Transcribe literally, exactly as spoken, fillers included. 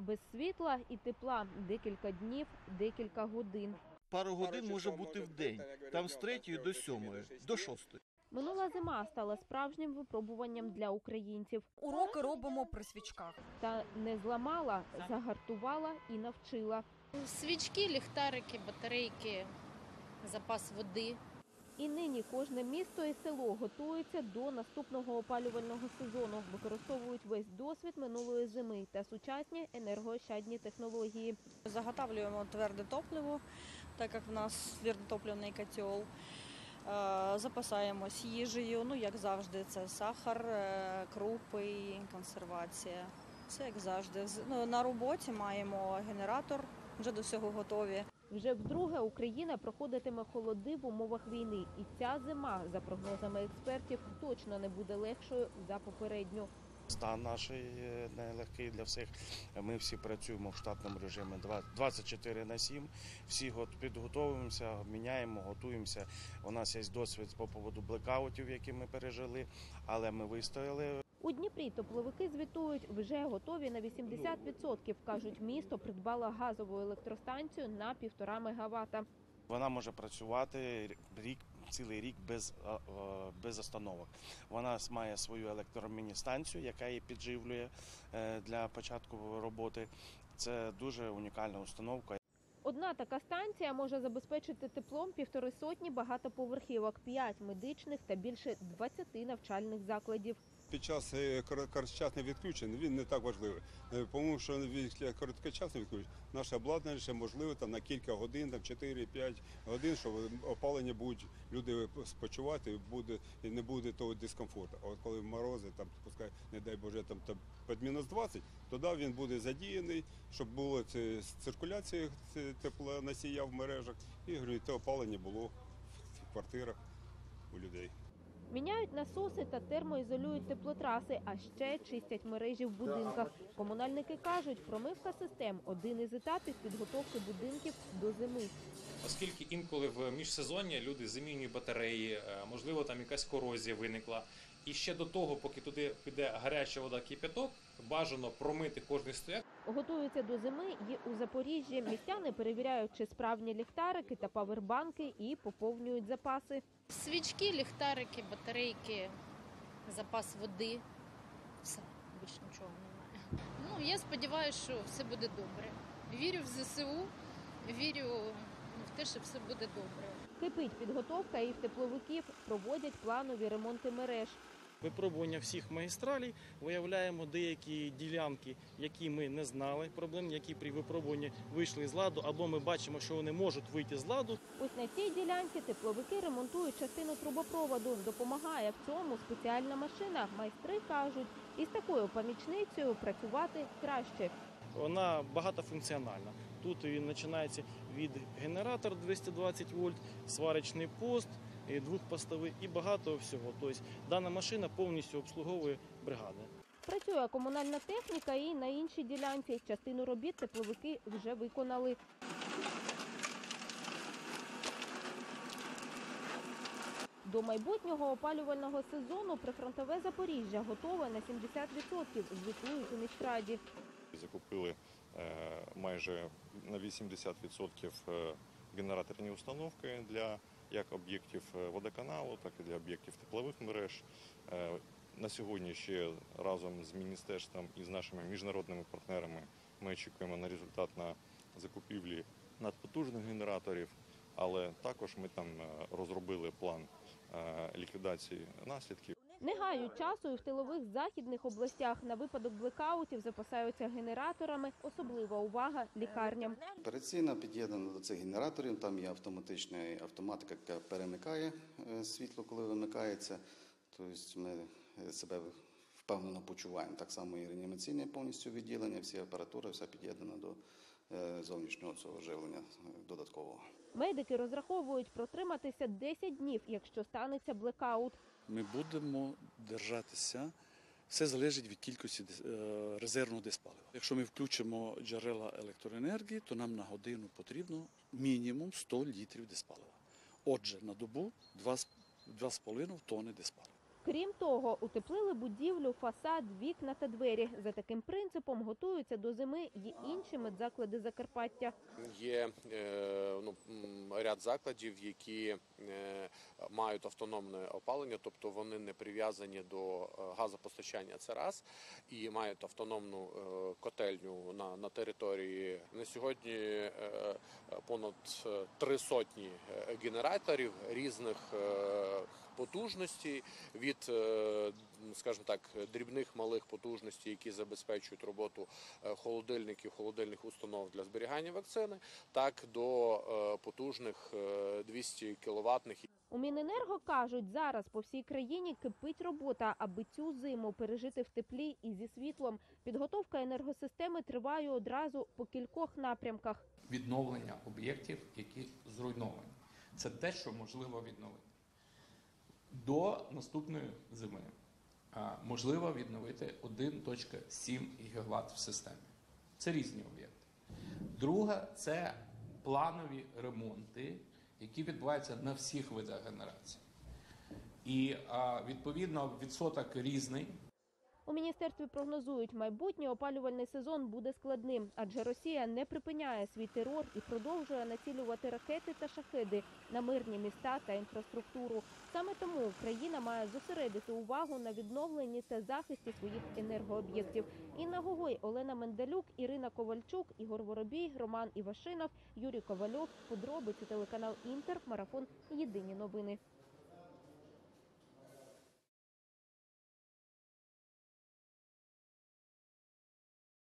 Без світла і тепла декілька днів, декілька годин. Пару годин може бути в день, там з третьої до сьомої, до шостої. Минула зима стала справжнім випробуванням для українців. Уроки робимо при свічках. Та не зламала, загартувала і навчила. Свічки, ліхтарики, батарейки, запас води. І нині кожне місто і село готується до наступного опалювального сезону. Використовують весь досвід минулої зими та сучасні енергоощадні технології. Заготавлюємо тверде топливо, так як в нас твердотопливний котел. Запасаємось їжею, ну як завжди, це сахар, крупи, консервація. Це як завжди. На роботі маємо генератор, вже до всього готові. Вже вдруге Україна проходитиме холоди в умовах війни. І ця зима, за прогнозами експертів, точно не буде легшою за попередню. Стан наш нелегкий для всіх. Ми всі працюємо в штатному режимі двадцять чотири на сім. Всі підготовуємося, міняємо, готуємося. У нас є досвід по поводу блекаутів, які ми пережили, але ми вистояли. У Дніпрі тепловики звітують, вже готові на вісімдесят відсотків. Кажуть, місто придбало газову електростанцію на півтора мегавата. Вона може працювати рік, цілий рік без, без остановок. Вона має свою електроміністанцію, яка її підживлює для початку роботи. Це дуже унікальна установка. Одна така станція може забезпечити теплом півтори сотні багатоповерхівок, п'ять медичних та більше двадцяти навчальних закладів. Під час короткочасних відключень він не так важливий. Тому що для короткочасних відключень наше обладнання ще можливе там, на кілька годин, чотири-п'ять годин, що опалення будуть люди спочивати, буде, і не буде того дискомфорту. А от коли морози, там, пускай, не дай Боже, там, там під мінус двадцять, тоді він буде задіяний, щоб була циркуляція теплоносія в мережах і те опалення було в квартирах у людей. Міняють насоси та термоізолюють теплотраси, а ще чистять мережі в будинках. Комунальники кажуть, промивка систем – один із етапів підготовки будинків до зими. Оскільки інколи в міжсезоння люди замінюють батареї, можливо, там якась корозія виникла. І ще до того, поки туди піде гаряча вода, кипяток, бажано промити кожний стояк. Готуються до зими і у Запоріжжі. Містяни перевіряють, чи справні ліхтарики та павербанки і поповнюють запаси. Свічки, ліхтарики, батарейки, запас води. Все, більше нічого немає. Ну, я сподіваюся, що все буде добре. Вірю в зе се у, вірю в те, що все буде добре. Кипить підготовка і в тепловиків, проводять планові ремонти мереж. Випробування всіх магістралей, виявляємо деякі ділянки, які ми не знали проблем, які при випробуванні вийшли з ладу, або ми бачимо, що вони можуть вийти з ладу. Ось на цій ділянці тепловики ремонтують частину трубопроводу. Допомагає в цьому спеціальна машина. Майстри кажуть, із такою помічницею працювати краще. Вона багатофункціональна. Тут він починається від генератора двісті двадцять вольт, сварочний пост, двохпостовий і багато всього. Тобто дана машина повністю обслуговує бригади. Працює комунальна техніка і на іншій ділянці. Частину робіт тепловики вже виконали. До майбутнього опалювального сезону прифронтове Запоріжжя готове на сімдесят відсотків, звітують у міськраді. Закупили майже на вісімдесят відсотків генераторні установки для як об'єктів водоканалу, так і для об'єктів теплових мереж. На сьогодні ще разом з міністерством і з нашими міжнародними партнерами ми очікуємо на результат на закупівлі надпотужних генераторів, але також ми там розробили план ліквідації наслідків. Не гають часу і в тилових західних областях. На випадок блекаутів запасаються генераторами. Особлива увага лікарням. Операційна під'єднана до цих генераторів. Там є автоматична автоматика, яка перемикає світло, коли вимикається. Тобто ми себе впевнено почуваємо. Так само і реанімаційне повністю відділення, всі апаратури, все під'єднано до зовнішнього цього живлення додаткового. Медики розраховують протриматися десять днів, якщо станеться блекаут. Ми будемо держатися, все залежить від кількості резервного диспалива. Якщо ми включимо джерела електроенергії, то нам на годину потрібно мінімум сто літрів диспалива. Отже, на добу два з половиною тонни диспалива. Крім того, утеплили будівлю, фасад, вікна та двері. За таким принципом готуються до зими й інші медзаклади Закарпаття. Є е, ну, ряд закладів, які е, мають автономне опалення, тобто вони не прив'язані до газопостачання, це раз, і мають автономну е, котельню на, на території. На сьогодні е, понад три сотні генераторів різних е, потужностей, від, скажімо так, дрібних малих потужностей, які забезпечують роботу холодильників, холодильних установ для зберігання вакцини, так до потужних двісті кіловатних. У Міненерго кажуть, зараз по всій країні кипить робота, аби цю зиму пережити в теплі і зі світлом. Підготовка енергосистеми триває одразу по кількох напрямках. Відновлення об'єктів, які зруйновані. Це те, що можливо відновити. До наступної зими можливо відновити один цілих сім гігават в системі. Це різні об'єкти. Друге – це планові ремонти, які відбуваються на всіх видах генерації. І, відповідно, відсоток різний. У міністерстві прогнозують, майбутній опалювальний сезон буде складним, адже Росія не припиняє свій терор і продовжує націлювати ракети та шахеди на мирні міста та інфраструктуру. Саме тому Україна має зосередити увагу на відновленні та захисті своїх енергооб'єктів. Інна Гогой, Олена Мендалюк, Ірина Ковальчук, Ігор Воробій, Роман Івашинов, Юрій Ковальов. Подробиці телеканал Інтер, марафон «Єдині новини».